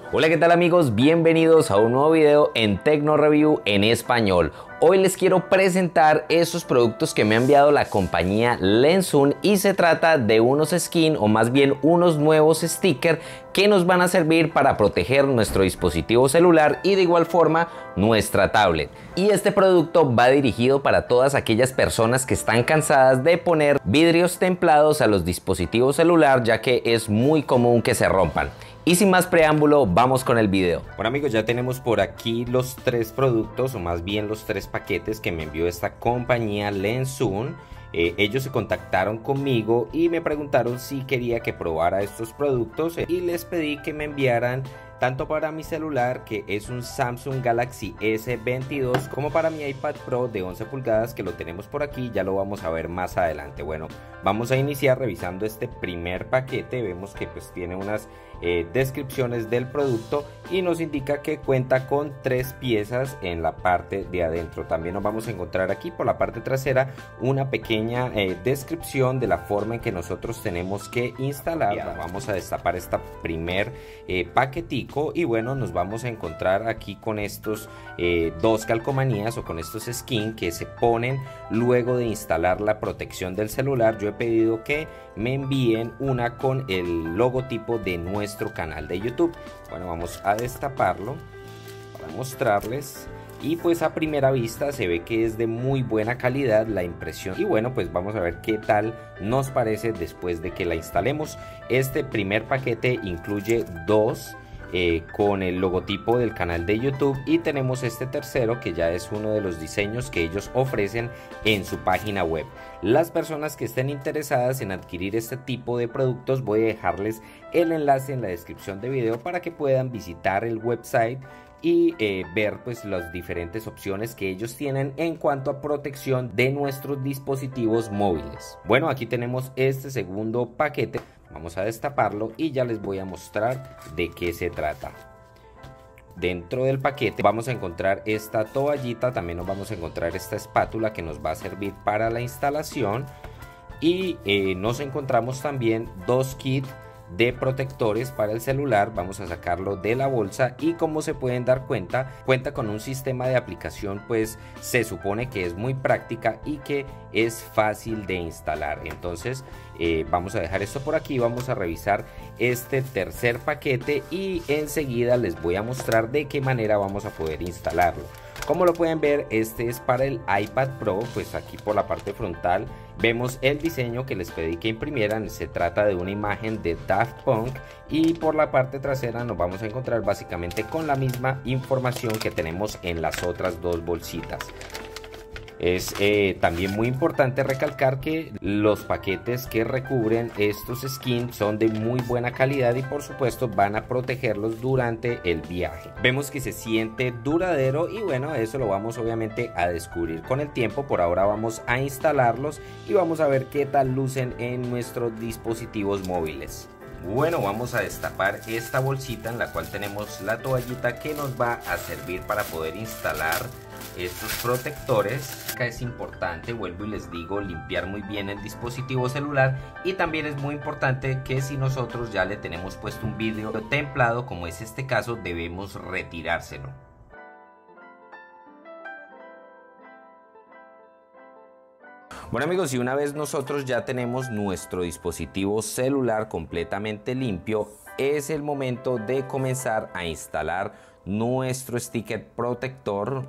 Hola, ¿qué tal amigos? Bienvenidos a un nuevo video en Tecno Review en español. Hoy les quiero presentar esos productos que me ha enviado la compañía Lensun y se trata de unos skins o más bien unos nuevos stickers que nos van a servir para proteger nuestro dispositivo celular y de igual forma nuestra tablet. Y este producto va dirigido para todas aquellas personas que están cansadas de poner vidrios templados a los dispositivos celular, ya que es muy común que se rompan. Y sin más preámbulo, vamos con el video. Bueno amigos, ya tenemos por aquí los tres productos, o más bien los tres paquetes que me envió esta compañía Lensun. Ellos se contactaron conmigo y me preguntaron si quería que probara estos productos y les pedí que me enviaran tanto para mi celular, que es un Samsung Galaxy S22, como para mi iPad Pro de 11 pulgadas que lo tenemos por aquí, ya lo vamos a ver más adelante. Bueno, vamos a iniciar revisando este primer paquete. Vemos que pues tiene unas descripciones del producto y nos indica que cuenta con 3 piezas en la parte de adentro. También nos vamos a encontrar aquí por la parte trasera una pequeña descripción de la forma en que nosotros tenemos que instalarla. Vamos a destapar esta primer paquetico y bueno, nos vamos a encontrar aquí con estos dos calcomanías o con estos skins que se ponen luego de instalar la protección del celular. Yo he pedido que me envíen una con el logotipo de nuestro canal de YouTube. Bueno, vamos a destaparlo para mostrarles. Y pues a primera vista se ve que es de muy buena calidad la impresión. Y bueno, pues vamos a ver qué tal nos parece después de que la instalemos. Este primer paquete incluye dos con el logotipo del canal de YouTube, y tenemos este tercero que ya es uno de los diseños que ellos ofrecen en su página web. Las personas que estén interesadas en adquirir este tipo de productos, voy a dejarles el enlace en la descripción de video para que puedan visitar el website y ver pues las diferentes opciones que ellos tienen en cuanto a protección de nuestros dispositivos móviles. Bueno, aquí tenemos este segundo paquete. Vamos a destaparlo y ya les voy a mostrar de qué se trata. Dentro del paquete vamos a encontrar esta toallita, también nos vamos a encontrar esta espátula que nos va a servir para la instalación, y nos encontramos también dos kits de protectores para el celular. Vamos a sacarlo de la bolsa y como se pueden dar cuenta, cuenta con un sistema de aplicación pues se supone que es muy práctica y que es fácil de instalar. Entonces vamos a dejar esto por aquí, vamos a revisar este tercer paquete y enseguida les voy a mostrar de qué manera vamos a poder instalarlo. Como lo pueden ver, este es para el iPad Pro. Pues aquí por la parte frontal vemos el diseño que les pedí que imprimieran. Se trata de una imagen de Daft Punk, y por la parte trasera nos vamos a encontrar básicamente con la misma información que tenemos en las otras dos bolsitas. Es también muy importante recalcar que los paquetes que recubren estos skins son de muy buena calidad y por supuesto van a protegerlos durante el viaje. Vemos que se siente duradero y bueno, eso lo vamos obviamente a descubrir con el tiempo. Por ahora vamos a instalarlos y vamos a ver qué tal lucen en nuestros dispositivos móviles. Bueno, vamos a destapar esta bolsita en la cual tenemos la toallita que nos va a servir para poder instalar estos protectores. Acá es importante, vuelvo y les digo, limpiar muy bien el dispositivo celular, y también es muy importante que si nosotros ya le tenemos puesto un vidrio templado como es este caso, debemos retirárselo. Bueno amigos, y una vez nosotros ya tenemos nuestro dispositivo celular completamente limpio, es el momento de comenzar a instalar nuestro sticker protector.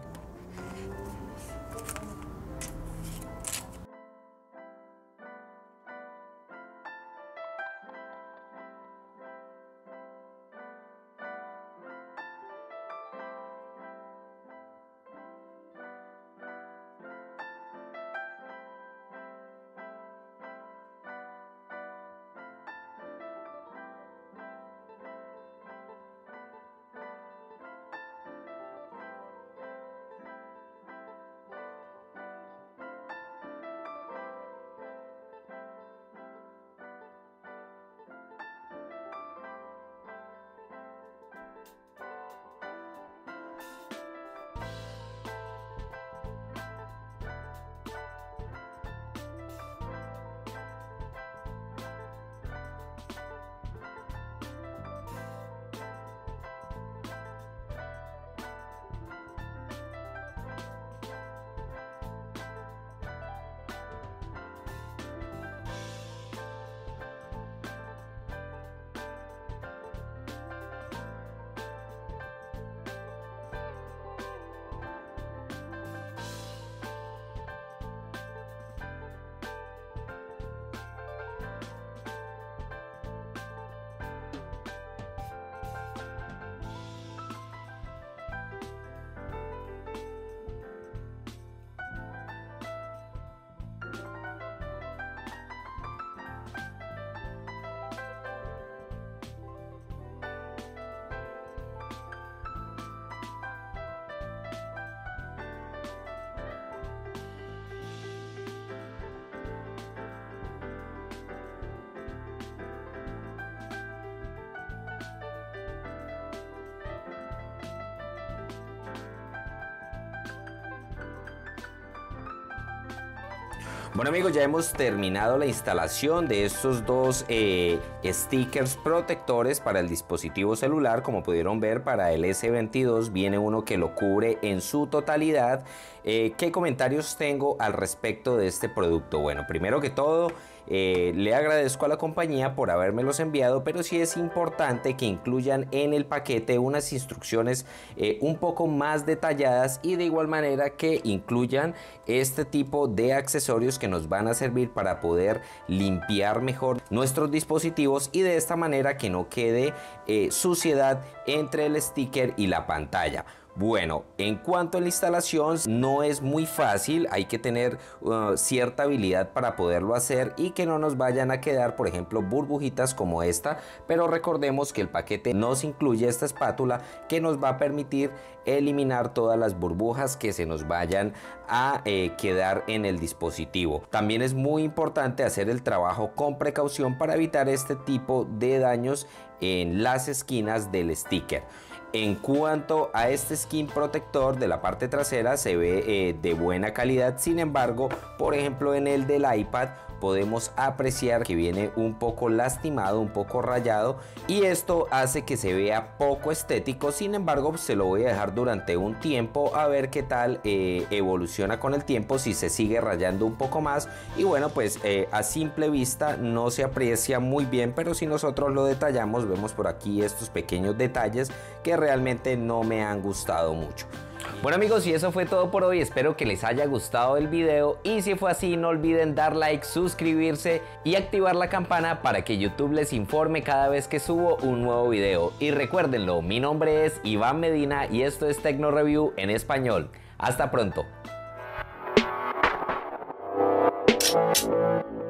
Bueno amigos, ya hemos terminado la instalación de estos dos stickers protectores para el dispositivo celular. Como pudieron ver, para el S22 viene uno que lo cubre en su totalidad. ¿Qué comentarios tengo al respecto de este producto? Bueno, primero que todo, le agradezco a la compañía por habérmelos enviado, pero sí es importante que incluyan en el paquete unas instrucciones un poco más detalladas, y de igual manera que incluyan este tipo de accesorios que nos van a servir para poder limpiar mejor nuestros dispositivos, y de esta manera que no quede suciedad entre el sticker y la pantalla. Bueno, en cuanto a la instalación, no es muy fácil, hay que tener cierta habilidad para poderlo hacer y que no nos vayan a quedar, por ejemplo, burbujitas como esta, pero recordemos que el paquete nos incluye esta espátula que nos va a permitir eliminar todas las burbujas que se nos vayan a quedar en el dispositivo. También es muy importante hacer el trabajo con precaución para evitar este tipo de daños en las esquinas del sticker. En cuanto a este skin protector de la parte trasera, se ve de buena calidad. Sin embargo, por ejemplo, en el del iPad podemos apreciar que viene un poco lastimado, un poco rayado, y esto hace que se vea poco estético. Sin embargo, se lo voy a dejar durante un tiempo a ver qué tal evoluciona con el tiempo, si se sigue rayando un poco más. Y bueno, pues a simple vista no se aprecia muy bien, pero si nosotros lo detallamos, vemos por aquí estos pequeños detalles que realmente no me han gustado mucho. Bueno amigos, y eso fue todo por hoy. Espero que les haya gustado el video, y si fue así, no olviden dar like, suscribirse y activar la campana para que YouTube les informe cada vez que subo un nuevo video. Y recuérdenlo, mi nombre es Iván Medina y esto es Tecno Review en español. Hasta pronto.